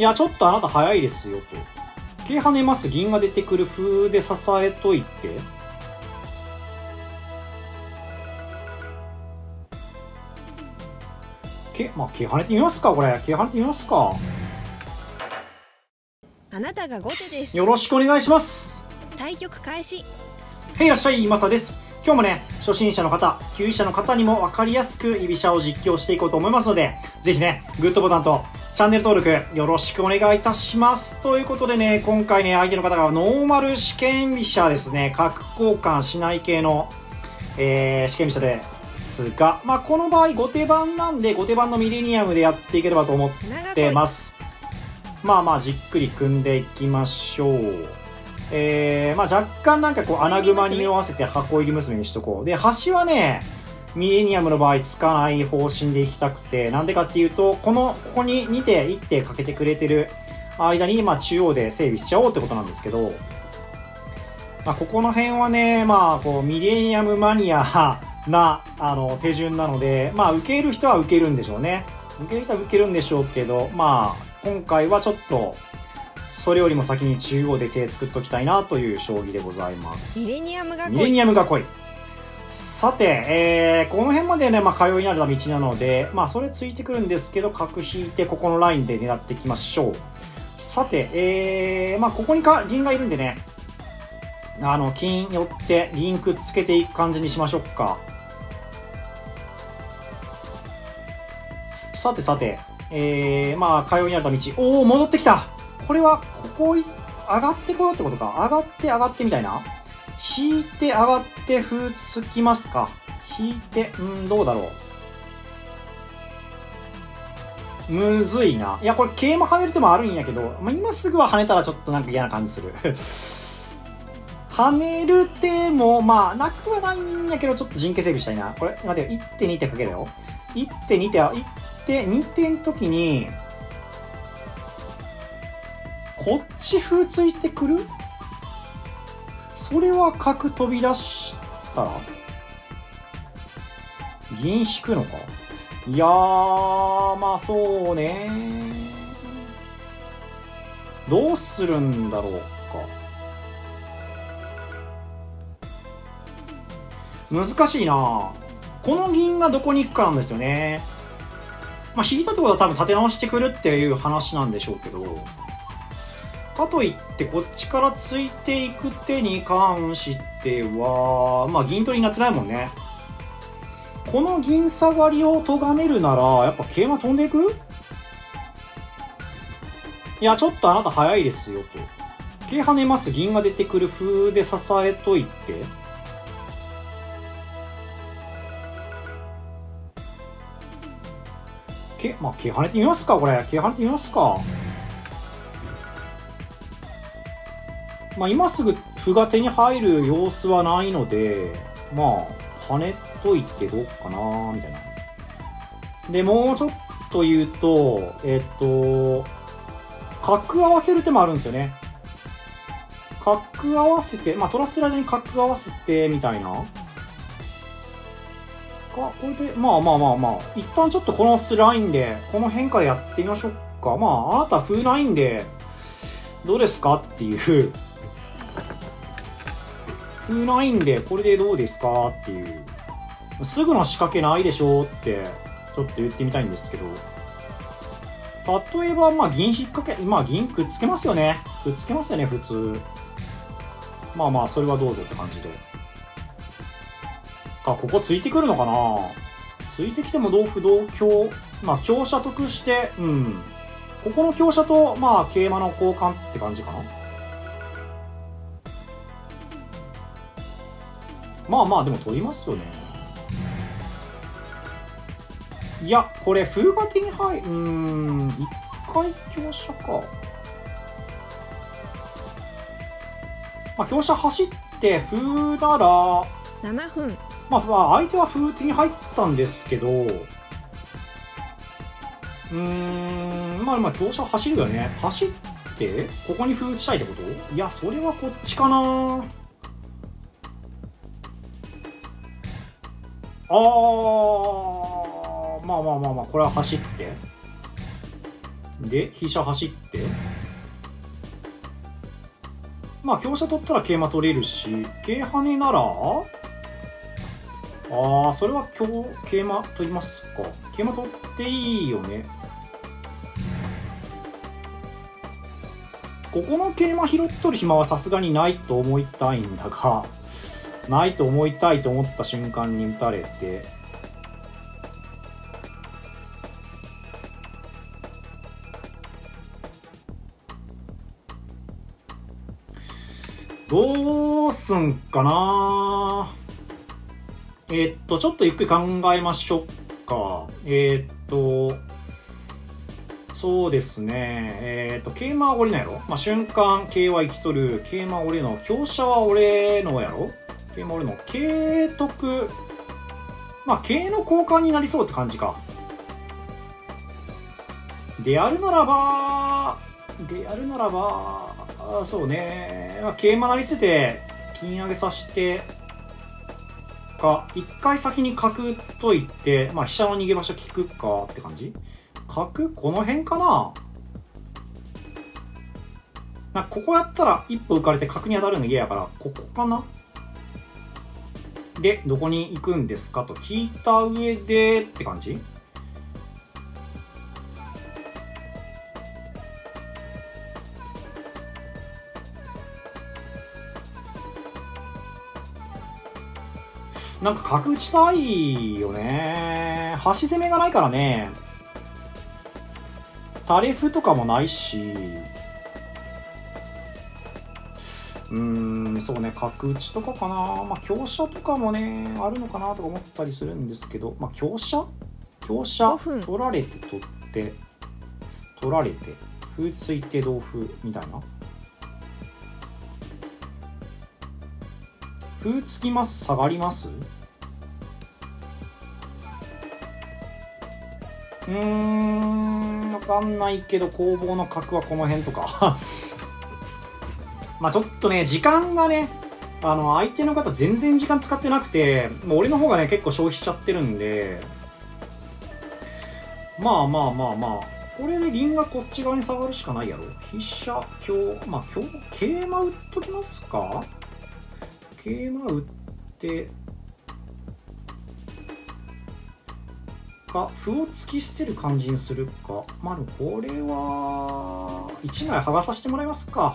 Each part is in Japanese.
いや、ちょっとあなた早いですよと。桂跳ねます。銀が出てくる風で支えといて。まあ、桂跳ねてみますか、これ。桂跳ねてみますか。 あなたが後手です。 よろしくお願いします。 対局開始。 はい、いらっしゃい、マサです。今日もね、初心者の方、級位者の方にも分かりやすく居飛車を実況していこうと思いますので、ぜひね、グッドボタンとチャンネル登録よろしくお願いいたします。ということでね、今回ね、相手の方がノーマル試験飛車ですね、角交換しない系の、試験飛車ですが、まあこの場合後手番なんで、後手番のミレニアムでやっていければと思ってます。まあまあじっくり組んでいきましょう。まあ若干なんかこう穴熊に合わせて箱入り娘にしとこう。で、端はね、ミレニアムの場合つかない方針でいきたくて、なんでかっていうと、ここに2手、1手かけてくれてる間に、まあ中央で整備しちゃおうってことなんですけど、まあここの辺はね、まあこうミレニアムマニアな、手順なので、まあ受ける人は受けるんでしょうね。受ける人は受けるんでしょうけど、まあ今回はちょっと、それよりも先に中央で手作っときたいなという将棋でございます。 ミレニアムがミレニアムが来い。さて、この辺までね、まあ、通いになる道なので、まあ、それついてくるんですけど、角引いて、ここのラインで狙っていきましょう。さて、まあ、ここに銀がいるんでね、金寄って銀くっつけていく感じにしましょうか。さてさて、まあ、通いになる道。おお、戻ってきた。これは、ここ上がってこようってことか。上がってみたいな。引いて上がって歩つきますか。引いて、どうだろう。むずいな。いや、これ桂馬跳ねる手もあるんやけど、まあ、今すぐは跳ねたらちょっとなんか嫌な感じする。跳ねる手も、まあ、なくはないんやけど、ちょっと陣形整備したいな。これ、待てよ。1手2手かけるよ。1手2手、1手2手の時に、こっち歩ついてくる？それは角飛び出したら銀引くのか。いやー、まあそうね。どうするんだろうか。難しいな。この銀がどこに行くかなんですよね。まあ引いたってことは多分立て直してくるっていう話なんでしょうけど、かといってこっちからついていく手に関しては、まあ銀取りになってないもんね。この銀下がりを咎めるなら、やっぱ桂馬飛んでいく？いや、ちょっとあなた早いですよと。桂跳ねます。銀が出てくる風で支えといて。まあ桂跳ねてみますか、これ。桂跳ねてみますか。まあ今すぐ歩が手に入る様子はないので、まあ、跳ねといてどうかなみたいな。で、もうちょっと言うと、角合わせる手もあるんですよね。角合わせて、まあ取らせる間に角合わせて、みたいな。これで、まあ、一旦ちょっとこのラインで、この変化でやってみましょうか。まあ、あなた風ないんで、どうですかっていう。風ないんで、これでどうですかっていう。すぐの仕掛けないでしょって、ちょっと言ってみたいんですけど。例えば、まあ、銀引っ掛け、まあ、銀くっつけますよね。くっつけますよね、普通。まあまあ、それはどうぞって感じで。ここついてくるのかな。ついてきても同歩同香。まあ、香車得して、ここの香車と、まあ、桂馬の交換って感じかな。まあまあ、でも取りますよね。いや、これ、歩が手に入る。一回香車か。まあ、香車走って、歩なら、 7分。 まあ、相手は歩手に入ったんですけど、まあ、香車走るよね。走って、ここに歩打ちたいってこと？いや、それはこっちかな。まあ、これは走って。 で飛車走って、まあ香車取ったら桂馬取れるし、桂跳ねなら、それは桂馬取りますか。桂馬取っていいよね。ここの桂馬拾っとる暇はさすがにないと思いたいんだが、ないと思いたいと思った瞬間に打たれて、どうすんかな。ちょっとゆっくり考えましょうか。そうですね。桂馬は俺のやろ。まあ、瞬間、桂は生きとる。桂馬は俺の。香車は俺のやろ。桂馬は俺の。桂得。まあ、桂の交換になりそうって感じか。であるならば、そうね。まあ、桂馬成り捨てて、金上げさせて、一回先に角打っといて、まあ、飛車の逃げ場所効くかって感じ。角この辺かな。ここやったら一歩浮かれて角に当たるの嫌やから、ここかな。で、どこに行くんですかと聞いた上でって感じ。なんか角打ちたいよね。端攻めがないからね。タレフとかもないし、そうね、角打ちとかかな。まあ、香車とかもね、あるのかなとか思ったりするんですけど、まあ、香車取られて取られて、歩ついて同歩みたいな。歩つきます、下がります。わかんないけど、攻防の角はこの辺とか。まあちょっとね、時間がね、相手の方全然時間使ってなくて、もう俺の方がね、結構消費しちゃってるんで、まあ、これで銀がこっち側に下がるしかないやろ。飛車、まあ桂馬打っときますか。桂馬打って、歩を突き捨てる感じにするか。まあでもこれは1枚剥がさせてもらいますか。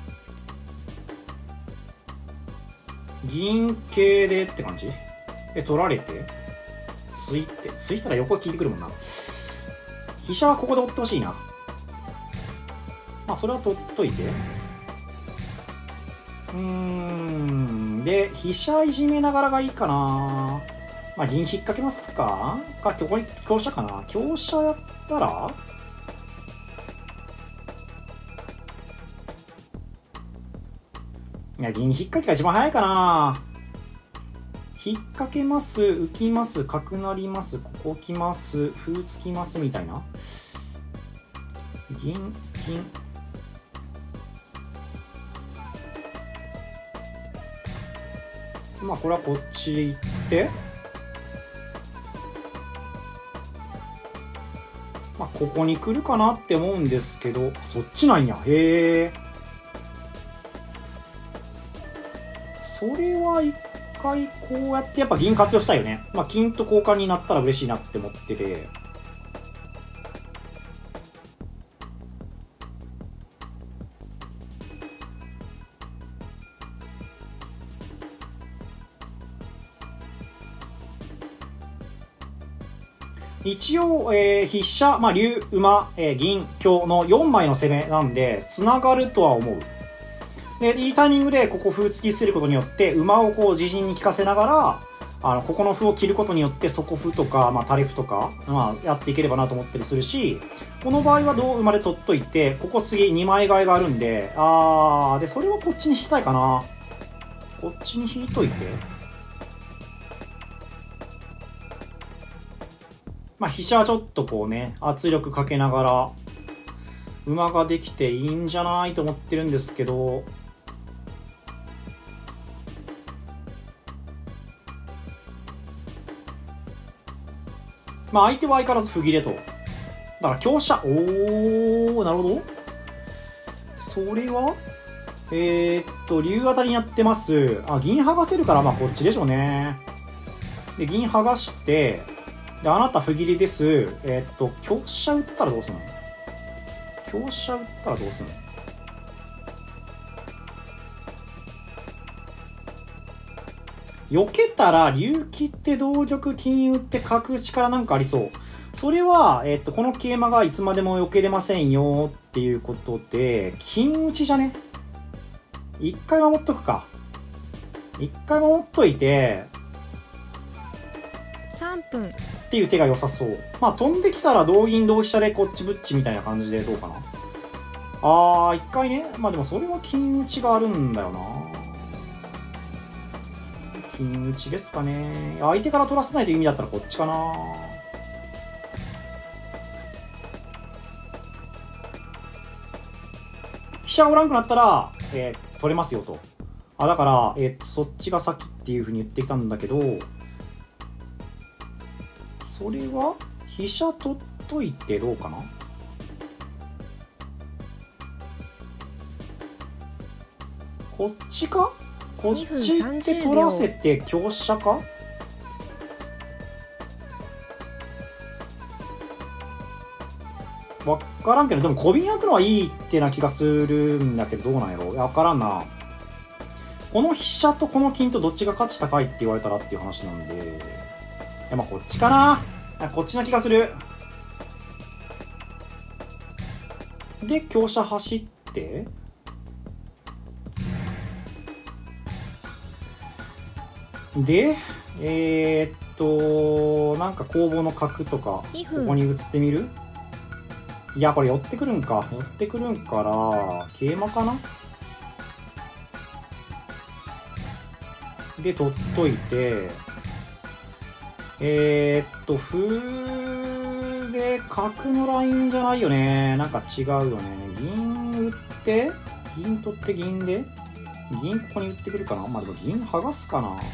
銀桂でって感じで取られて突いたら横が効いてくるもんな。飛車はここで追ってほしいな。まあそれは取っといて、で飛車いじめながらがいいかな。まあ銀引っ掛けますか。ここに香車かな。香車やったらいや、銀引っ掛けが一番早いかな。引っ掛けます、浮きます、角成ります、ここ来ます、歩つきますみたいな。銀。まあこれはこっち行って、まあここに来るかなって思うんですけど、そっちなんや。へえ。それは一回こうやってやっぱ銀活用したいよね。まあ金と交換になったら嬉しいなって思ってて。一応、飛車、まあ、竜、馬、銀、香の4枚の攻めなんで、繋がるとは思う。で、いいタイミングでここ歩突き捨てることによって、馬をこう自陣に効かせながら、ここの歩を切ることによって、底歩とか、まあ、タレ歩とか、まあ、やっていければなと思ったりするし、この場合は同馬で取っといて、ここ次2枚替えがあるんで、で、それはこっちに引きたいかな。こっちに引いといて。まあ、飛車はちょっとこうね、圧力かけながら、馬ができていいんじゃないと思ってるんですけど、まあ相手は相変わらず歩切れと。 だから香車、おー、なるほど。それは竜当たりにやってます。あ、銀剥がせるから、まあこっちでしょうね。で、銀剥がして、で、あなた不義理です。香車打ったらどうするの？香車打ったらどうするの？避けたら、竜切って同玉、金打って角打ちからなんかありそう。それは、この桂馬がいつまでも避けれませんよっていうことで、金打ちじゃね？一回守っとくか。一回守っといて、 3分っていう手が良さそう。まあ、飛んできたら同銀同飛車でこっちぶっちみたいな感じでどうかな。一回ね。まあでもそれは金打ちがあるんだよな。金打ちですかね。相手から取らせないという意味だったらこっちかな。飛車おらんくなったら、取れますよと。だから、そっちが先っていうふうに言ってきたんだけど、それは飛車取っといてどうかな。こっちか？こっち行って取らせて香車か？わからんけど、でも小瓶焼くのはいいってな気がするんだけど、どうなんやろう。わからんな。この飛車とこの金とどっちが価値高いって言われたらっていう話なんで、まあこっちかな。こっちな気がする。で、香車走って、で、なんか攻防の角とか、ここに移ってみる？いや、これ寄ってくるんか。寄ってくるんから、桂馬かな？で、取っといて、歩で角のラインじゃないよね。なんか違うよね。銀打って、銀取って銀で、銀ここに打ってくるかな。まあでも銀剥がすかな。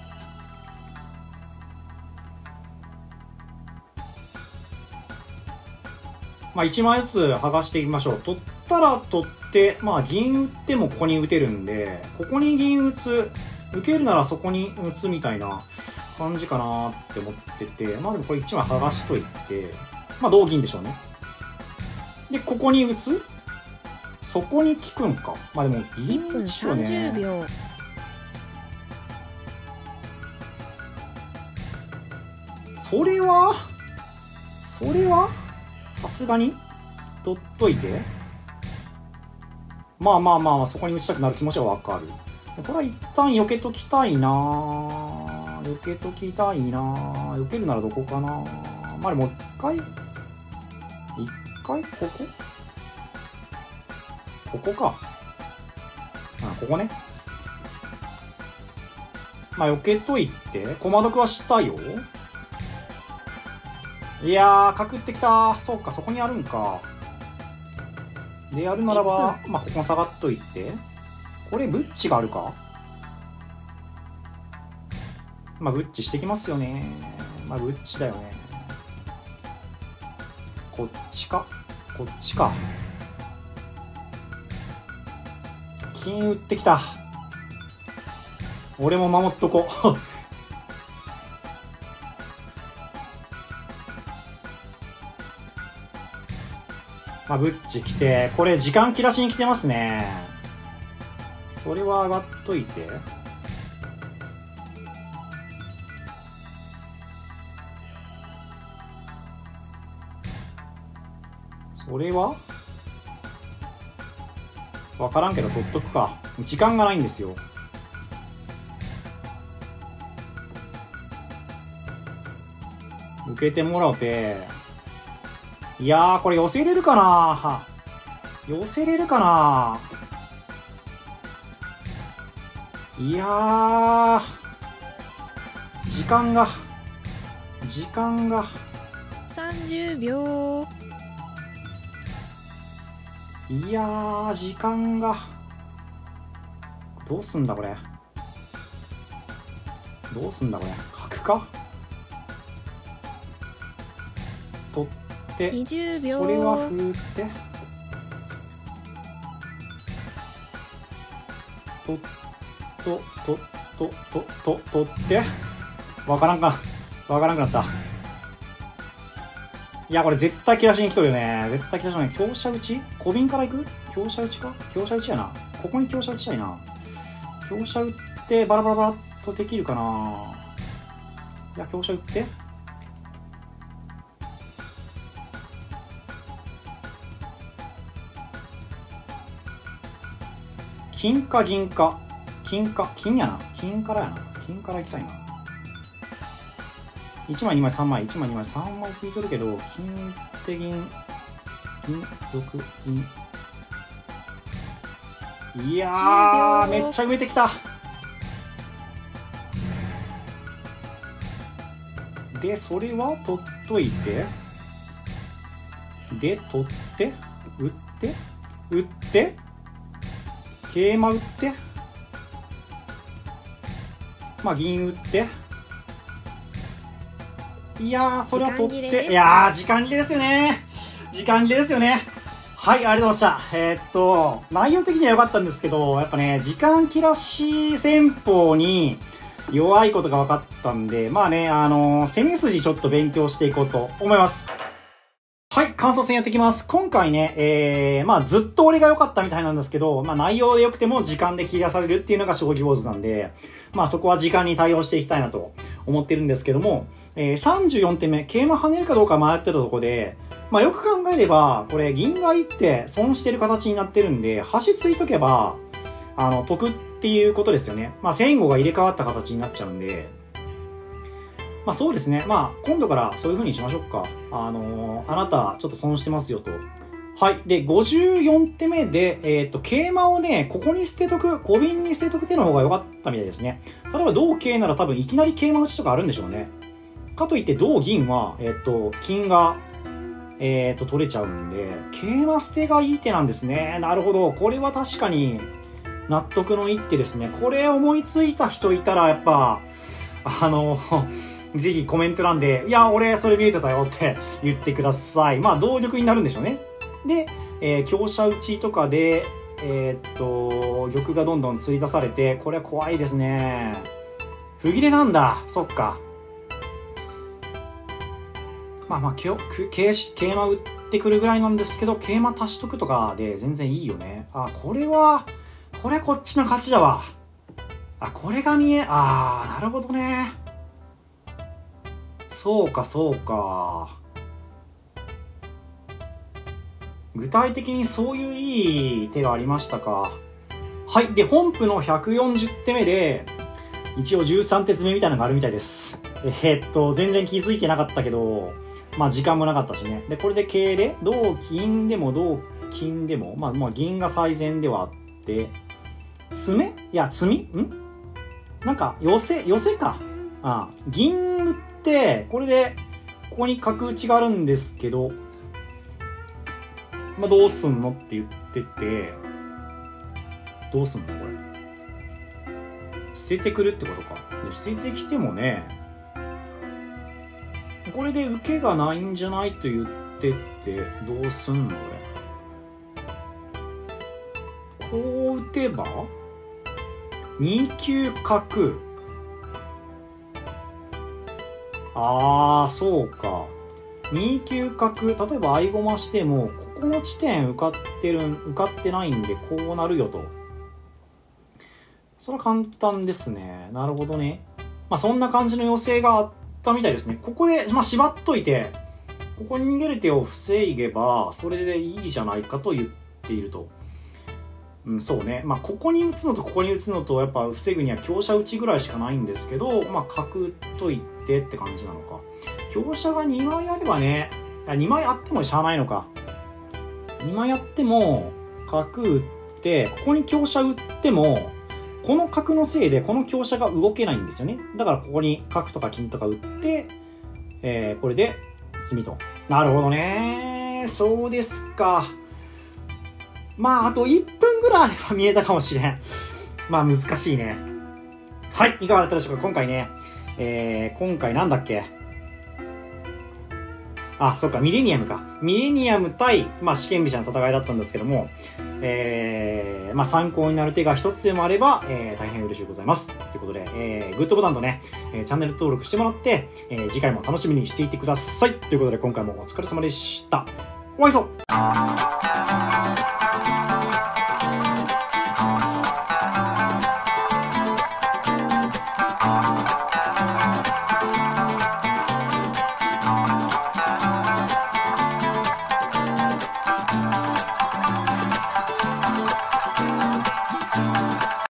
まあ1枚ずつ剥がしていきましょう。取ったら取って、まあ銀打ってもここに打てるんで、ここに銀打つ、受けるならそこに打つみたいな感じかなって思ってて、まあでもこれ1枚剥がしといて、まあ同銀でしょうね。で、ここに打つ？そこに効くんか。まあでも銀打ちよね。 1分30秒。 それはさすがに取っといて。まあ、そこに打ちたくなる気持ちはわかる。これは一旦避けときたいな。避けるならどこかな。まあでも一回ここか。ここね。まあ避けといて、駒得はしたよ。いやー、角ってきた。そうか、そこにあるんか。でやるならば、まあここ下がっといて。これブッチがあるか。まあブッチしてきますよね。まあブッチだよね。こっちか。金打ってきた。俺も守っとこう。まあブッチ来て、これ時間切らしに来てますね。それは上がっといて。それは分からんけど取っとくか。時間がないんですよ。受けてもらうて。いやー、これ寄せれるかな。いやー、時間が 30秒。 いやー、時間がどうすんだこれ。角か。取っで、 20秒。 それは振って、取って、わからんくなった。いや、これ絶対切らしに来とるよね。絶対切らしない。強者打ち小瓶から行く強者打ちか強者打ちやな。ここに強者打ちたいな。強者打って、バラバラバラっとできるかな。いや、強者打って。金か銀か。金やな。金からやな。金から行きたいな。1枚、2枚、3枚、1枚、2枚、3枚引いとるけど、金って銀、6、銀。いやー、めっちゃ埋めてきた。で、それは取っといて、で、取って、打って、桂馬打って、まあ銀打って、いやー、それは取って、いやー、時間切れですよね。はい、ありがとうございました。内容的には良かったんですけど、やっぱね、時間切らし戦法に弱いことが分かったんで、まあね、攻め筋ちょっと勉強していこうと思います。はい、感想戦やっていきます。今回ね、まあずっと俺が良かったみたいなんですけど、まあ内容で良くても時間で切らされるっていうのが将棋坊主なんで、まあそこは時間に対応していきたいなと思ってるんですけども、34手目、桂馬跳ねるかどうか迷ってたところで、まあよく考えれば、これ銀が1手損してる形になってるんで、端ついとけば、得っていうことですよね。まあ前後が入れ替わった形になっちゃうんで、まあそうですね。まあ今度からそういう風にしましょうか。あなたちょっと損してますよと。はい。で、54手目で、桂馬をね、ここに捨てとく、小瓶に捨てとく手の方が良かったみたいですね。例えば同桂なら多分いきなり桂馬打ちとかあるんでしょうね。かといって同銀は、金が、取れちゃうんで、桂馬捨てがいい手なんですね。なるほど。これは確かに納得の一手ですね。これ思いついた人いたら、やっぱ、ぜひコメント欄で、いや、俺それ見えてたよって言ってください。まあ、動力になるんでしょうね。で、香車打ちとかで、玉がどんどん釣り出されて、これは怖いですね。歩切れなんだ。そっか。まあまあ、桂馬打ってくるぐらいなんですけど、桂馬足しとくとかで全然いいよね。あ、これこっちの勝ちだわ。あ、これがなるほどね。そうか、そうか。具体的にそういういい手がありましたか。はい。で、本譜の140手目で、一応13手詰めみたいなのがあるみたいです。全然気づいてなかったけど、まあ時間もなかったしね。で、これで桂で、同金でも同金でも、まあ銀が最善ではあって、詰めいや、詰みなんか、寄せか。銀打って、これで、ここに角打ちがあるんですけど、まあ、どうすんのって言ってて、どうすんのこれ。捨ててくるってことか。捨ててきてもね、これで受けがないんじゃないと言ってって、どうすんのこれ。こう打てば、2九角。そうか。2九角、例えば合駒しても、ここの地点受かってないんで、こうなるよと。それは簡単ですね。なるほどね。まあそんな感じの要請があったみたいですね。ここで、まあ縛っといて、ここに逃げる手を防げば、それでいいじゃないかと言っていると。そうね。まあここに打つのとここに打つのと、やっぱ防ぐには香車打ちぐらいしかないんですけど、まあ角打っといてって感じなのか。香車が2枚あればね、2枚あってもしゃあないのか。2枚あっても、角打って、ここに香車打っても、この角のせいでこの香車が動けないんですよね。だからここに角とか金とか打って、これで詰みと。なるほどね。そうですか。まあ、あと1分ぐらいあれば見えたかもしれん。まあ、難しいね。はい、いかがだったでしょうか。今回ね、今回なんだっけ。 あ、そっか、ミレニアムか。ミレニアム対、まあ、四剣飛車の戦いだったんですけども、まあ、参考になる手が一つでもあれば、大変嬉しいございます。ということで、グッドボタンとね、チャンネル登録してもらって、次回も楽しみにしていてください。ということで、今回もお疲れ様でした。お会いしましょう。